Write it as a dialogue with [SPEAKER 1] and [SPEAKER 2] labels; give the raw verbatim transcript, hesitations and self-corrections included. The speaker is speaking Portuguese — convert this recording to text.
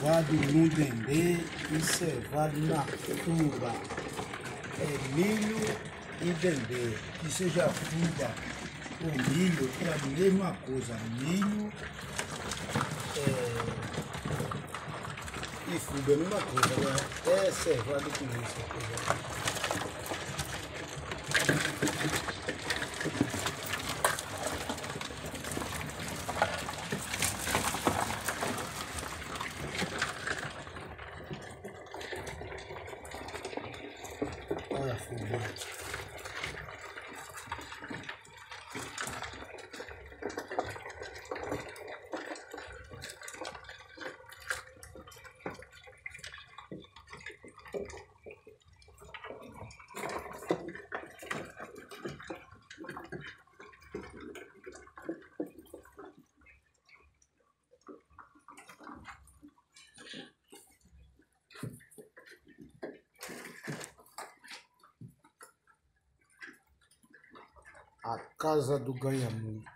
[SPEAKER 1] cevado no dendê e cevado na tuba. É milho e dendê. Que seja tuba ou milho, é a mesma coisa. Milho é, e fuga é a mesma coisa, né? É cevado com isso. Olha a fuga. A casa do ganha muito.